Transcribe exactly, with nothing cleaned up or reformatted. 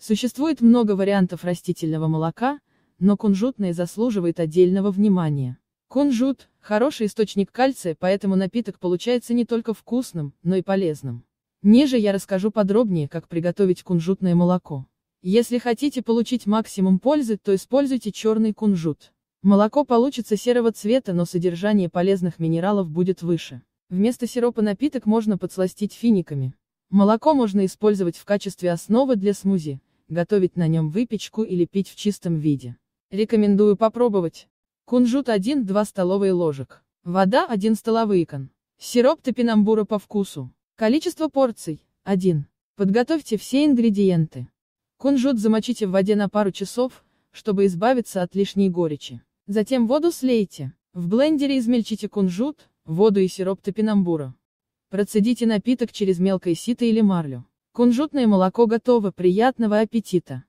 Существует много вариантов растительного молока, но кунжутное заслуживает отдельного внимания. Кунжут – хороший источник кальция, поэтому напиток получается не только вкусным, но и полезным. Ниже я расскажу подробнее, как приготовить кунжутное молоко. Если хотите получить максимум пользы, то используйте черный кунжут. Молоко получится серого цвета, но содержание полезных минералов будет выше. Вместо сиропа напиток можно подсластить финиками. Молоко можно использовать в качестве основы для смузи, готовить на нем выпечку или пить в чистом виде. Рекомендую попробовать. Кунжут один-два столовые ложек. Вода один столовый кон. Сироп топинамбура по вкусу. Количество порций – один. Подготовьте все ингредиенты. Кунжут замочите в воде на пару часов, чтобы избавиться от лишней горечи. Затем воду слейте. В блендере измельчите кунжут, воду и сироп топинамбура. Процедите напиток через мелкое сито или марлю. Кунжутное молоко готово, приятного аппетита!